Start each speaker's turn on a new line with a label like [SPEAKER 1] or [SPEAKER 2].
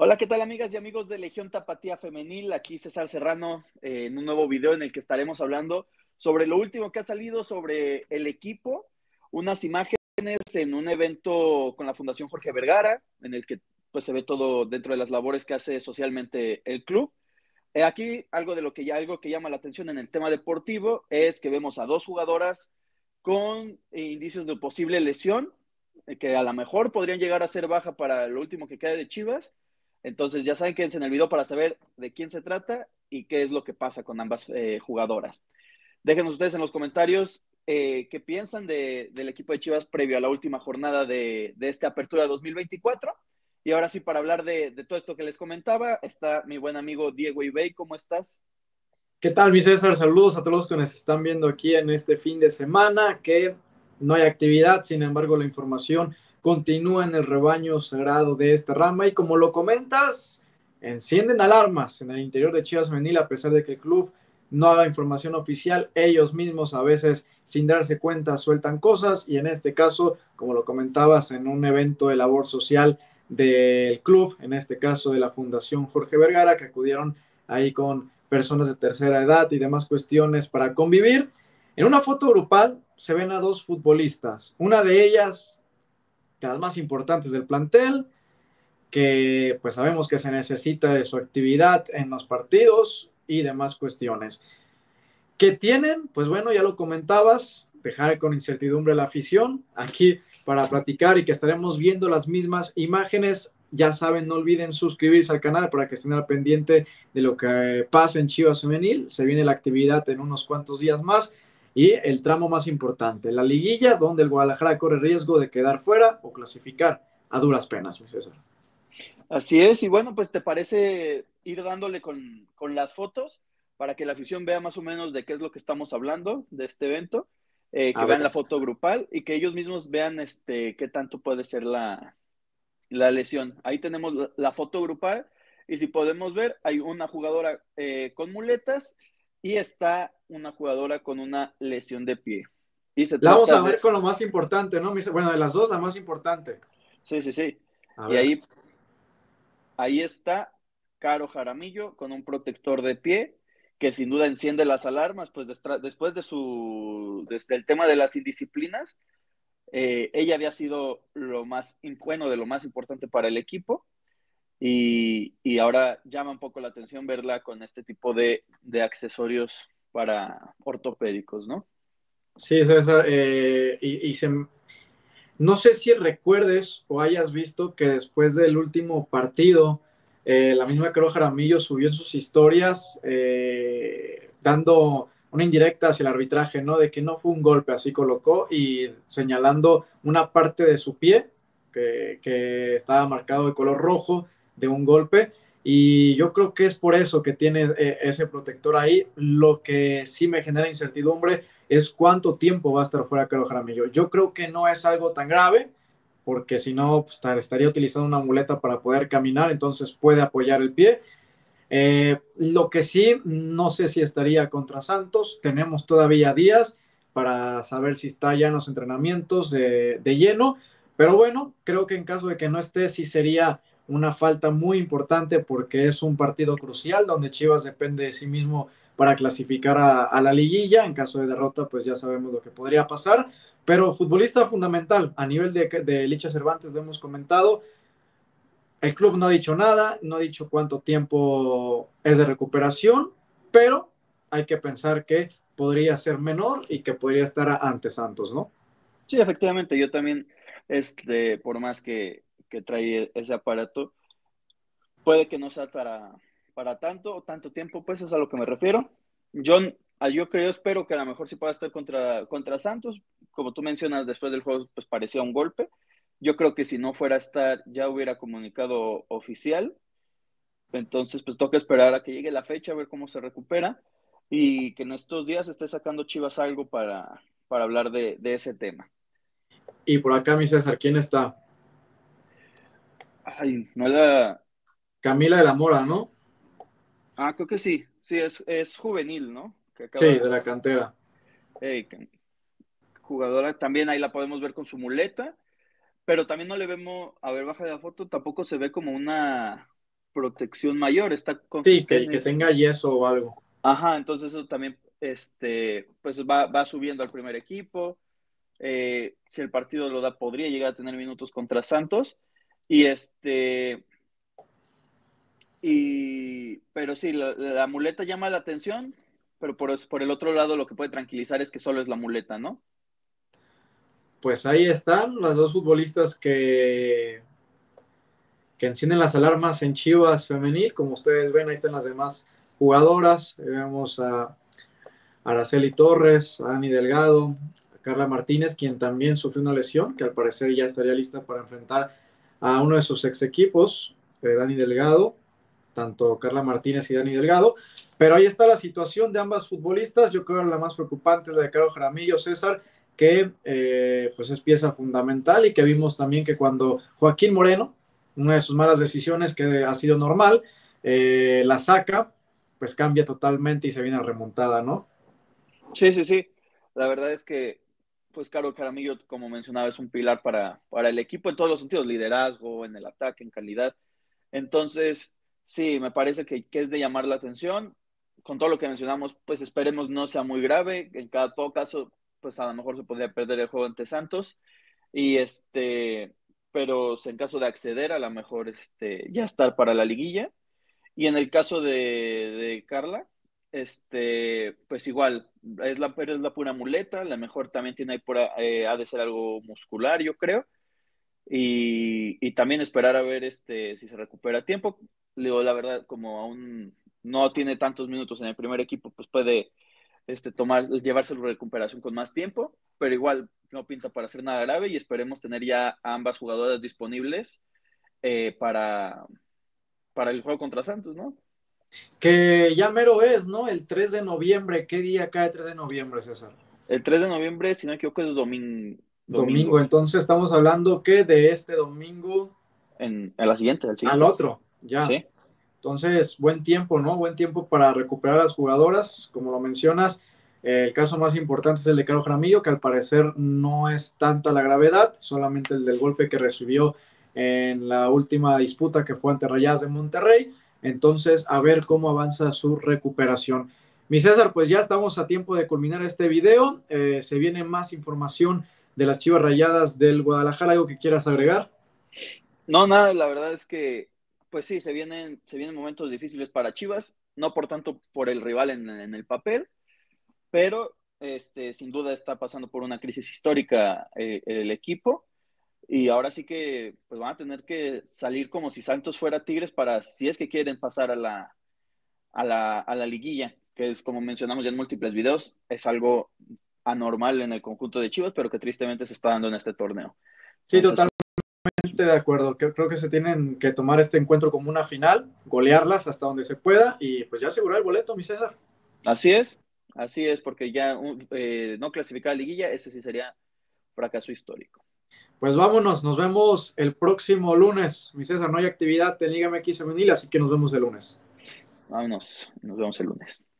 [SPEAKER 1] Hola, ¿qué tal amigas y amigos de Legión Tapatía Femenil? Aquí César Serrano en un nuevo video en el que estaremos hablando sobre lo último que ha salido sobre el equipo, unas imágenes en un evento con la Fundación Jorge Vergara, en el que pues se ve todo dentro de las labores que hace socialmente el club. Aquí algo que llama la atención en el tema deportivo es que vemos a dos jugadoras con indicios de posible lesión, que a lo mejor podrían llegar a ser baja para lo último que queda de Chivas. Entonces ya saben, quédense en el video para saber de quién se trata y qué es lo que pasa con ambas jugadoras. Déjenos ustedes en los comentarios qué piensan del equipo de Chivas previo a la última jornada de esta apertura 2024. Y ahora sí, para hablar de todo esto que les comentaba, está mi buen amigo Diego Ibey. ¿Cómo estás?
[SPEAKER 2] ¿Qué tal, mi César? Saludos a todos los que nos están viendo aquí en este fin de semana, que no hay actividad, sin embargo la información continúa en el rebaño sagrado de esta rama y como lo comentas, encienden alarmas en el interior de Chivas Femenil a pesar de que el club no haga información oficial, ellos mismos a veces sin darse cuenta sueltan cosas y en este caso, como lo comentabas, en un evento de labor social del club, en este caso de la Fundación Jorge Vergara, que acudieron ahí con personas de tercera edad y demás cuestiones para convivir. En una foto grupal se ven a dos futbolistas, una de ellas, de las más importantes del plantel, que pues sabemos que se necesita de su actividad en los partidos y demás cuestiones. ¿Qué tienen? Pues bueno, ya lo comentabas, dejar con incertidumbre la afición aquí para platicar y que estaremos viendo las mismas imágenes. Ya saben, no olviden suscribirse al canal para que estén al pendiente de lo que pasa en Chivas Femenil. Se viene la actividad en unos cuantos días más y el tramo más importante, la liguilla, donde el Guadalajara corre riesgo de quedar fuera o clasificar a duras penas, mi César.
[SPEAKER 1] Así es, y bueno, pues te parece ir dándole con las fotos para que la afición vea más o menos de qué es lo que estamos hablando de este evento, que
[SPEAKER 2] A
[SPEAKER 1] vean la
[SPEAKER 2] ver,
[SPEAKER 1] foto grupal y que ellos mismos vean qué tanto puede ser la lesión. Ahí tenemos la foto grupal y si podemos ver, hay una jugadora con muletas y está una jugadora con una lesión de pie. Y se
[SPEAKER 2] la vamos
[SPEAKER 1] trata
[SPEAKER 2] a ver
[SPEAKER 1] de,
[SPEAKER 2] con lo más importante, ¿no? Bueno, de las dos, la más importante.
[SPEAKER 1] sí, sí, sí.
[SPEAKER 2] A
[SPEAKER 1] Y
[SPEAKER 2] ver.
[SPEAKER 1] ahí está Caro Jaramillo con un protector de pie que sin duda enciende las alarmas, pues después desde el tema de las indisciplinas, ella había sido bueno, de lo más importante para el equipo. Y ahora llama un poco la atención verla con este tipo de accesorios para ortopédicos, ¿no?
[SPEAKER 2] Sí, César, no sé si recuerdes o hayas visto que después del último partido, la misma Caro Jaramillo subió en sus historias dando una indirecta hacia el arbitraje, ¿no? De que no fue un golpe, así colocó y señalando una parte de su pie que estaba marcado de color rojo de un golpe. Y yo creo que es por eso que tiene ese protector ahí. Lo que sí me genera incertidumbre es cuánto tiempo va a estar fuera Caro Jaramillo. Yo creo que no es algo tan grave, porque si no, pues, estaría utilizando una muleta para poder caminar, entonces puede apoyar el pie. Lo que sí, no sé si estaría contra Santos, tenemos todavía días para saber si está ya en los entrenamientos de lleno, pero bueno, creo que en caso de que no esté, sí sería una falta muy importante porque es un partido crucial donde Chivas depende de sí mismo para clasificar a la liguilla. En caso de derrota, pues ya sabemos lo que podría pasar, pero futbolista fundamental a nivel de Licha Cervantes, lo hemos comentado. El club no ha dicho nada, no ha dicho cuánto tiempo es de recuperación, pero hay que pensar que podría ser menor y que podría estar ante Santos, ¿no?
[SPEAKER 1] Sí, efectivamente, yo también, por más que trae ese aparato, puede que no sea para tanto tiempo, pues es a lo que me refiero. Yo, yo creo, espero que a lo mejor sí pueda estar contra Santos. Como tú mencionas, después del juego, pues parecía un golpe. Yo creo que si no fuera a estar, ya hubiera comunicado oficial. Entonces, pues toca esperar a que llegue la fecha, a ver cómo se recupera y que en estos días esté sacando Chivas algo para hablar de ese tema.
[SPEAKER 2] Y por acá, mi César, ¿quién está?
[SPEAKER 1] Ay, no la...
[SPEAKER 2] Camila de la Mora, ¿no?
[SPEAKER 1] Ah, creo que sí. Sí, es juvenil, ¿no? Que
[SPEAKER 2] Sí,
[SPEAKER 1] acaba...
[SPEAKER 2] de la cantera.
[SPEAKER 1] Jugadora, también ahí la podemos ver con su muleta, pero también no le vemos, a ver, baja de la foto, tampoco se ve como protección mayor, está con
[SPEAKER 2] Sí,
[SPEAKER 1] sus
[SPEAKER 2] que
[SPEAKER 1] tenis.
[SPEAKER 2] tenga yeso o algo.
[SPEAKER 1] Ajá, entonces eso también, pues va subiendo al primer equipo. Si el partido lo da, podría llegar a tener minutos contra Santos. Y pero sí, la muleta llama la atención, pero por el otro lado lo que puede tranquilizar es que solo es la muleta, ¿no?
[SPEAKER 2] Pues ahí están las dos futbolistas que encienden las alarmas en Chivas femenil. Como ustedes ven, ahí están las demás jugadoras. Vemos a Araceli Torres, a Dani Delgado, a Carla Martínez, quien también sufrió una lesión, que al parecer ya estaría lista para enfrentar a uno de sus ex equipos, Dani Delgado, tanto Carla Martínez y Dani Delgado. Pero ahí está la situación de ambas futbolistas. Yo creo que la más preocupante es la de Caro Jaramillo, César, que pues es pieza fundamental y que vimos también que cuando Joaquín Moreno, una de sus malas decisiones que ha sido normal, la saca, pues cambia totalmente y se viene a remontada, ¿no?
[SPEAKER 1] Sí, sí, sí. La verdad es que, pues, Caro Caramillo, como mencionaba, es un pilar para el equipo en todos los sentidos, liderazgo, en el ataque, en calidad. Entonces, sí, me parece que es de llamar la atención. Con todo lo que mencionamos, pues esperemos no sea muy grave. En cada todo caso, pues a lo mejor se podría perder el juego ante Santos. Y pero en caso de acceder, a lo mejor ya estar para la liguilla. Y en el caso de Carla, pues igual, es la pura muleta, la mejor también tiene ahí ha de ser algo muscular, yo creo, y también esperar a ver si se recupera a tiempo. Le digo, la verdad, como aún no tiene tantos minutos en el primer equipo, pues puede llevarse la recuperación con más tiempo, pero igual no pinta para hacer nada grave y esperemos tener ya a ambas jugadoras disponibles eh, para, para el juego contra Santos, ¿no?
[SPEAKER 2] Que ya mero es, ¿no? El 3 de noviembre. ¿Qué día cae 3 de noviembre, César?
[SPEAKER 1] El 3 de noviembre, si no me equivoco, es
[SPEAKER 2] Domingo.
[SPEAKER 1] domingo.
[SPEAKER 2] Entonces estamos hablando que de este domingo
[SPEAKER 1] A la siguiente, al
[SPEAKER 2] al
[SPEAKER 1] siguiente.
[SPEAKER 2] otro, ya.
[SPEAKER 1] Sí.
[SPEAKER 2] Entonces, buen tiempo, ¿no? Buen tiempo para recuperar a las jugadoras. Como lo mencionas, el caso más importante es el de Caro Jaramillo, que al parecer no es tanta la gravedad, solamente el del golpe que recibió en la última disputa que fue ante Rayadas de Monterrey. Entonces, a ver cómo avanza su recuperación. Mi César, pues ya estamos a tiempo de culminar este video. Se viene más información de las Chivas Rayadas del Guadalajara. ¿Algo que quieras agregar?
[SPEAKER 1] No, nada, la verdad es que, pues sí, se vienen momentos difíciles para Chivas, no por tanto por el rival en el papel, pero sin duda está pasando por una crisis histórica el equipo. Y ahora sí que pues van a tener que salir como si Santos fuera Tigres para, si es que quieren pasar a la liguilla, que es como mencionamos ya en múltiples videos, es algo anormal en el conjunto de Chivas, pero que tristemente se está dando en este torneo.
[SPEAKER 2] Sí,
[SPEAKER 1] Entonces,
[SPEAKER 2] totalmente de acuerdo. Creo que se tienen que tomar este encuentro como una final, golearlas hasta donde se pueda y pues ya asegurar el boleto, mi César.
[SPEAKER 1] así es, porque ya no clasificar a liguilla, ese sí sería fracaso histórico.
[SPEAKER 2] Pues vámonos, nos vemos el próximo lunes. Mi César, no hay actividad en Liga MX Femenil, así que nos vemos el lunes.
[SPEAKER 1] Vámonos, nos vemos el lunes.